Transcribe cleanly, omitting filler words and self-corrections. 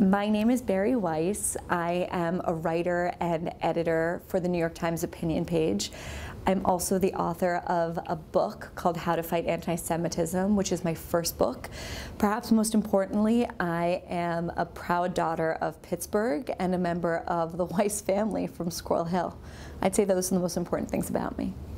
My name is Bari Weiss. I am a writer and editor for the New York Times opinion page. I'm also the author of a book called How to Fight Anti-Semitism, which is my first book. Perhaps most importantly, I am a proud daughter of Pittsburgh and a member of the Weiss family from Squirrel Hill. I'd say those are the most important things about me.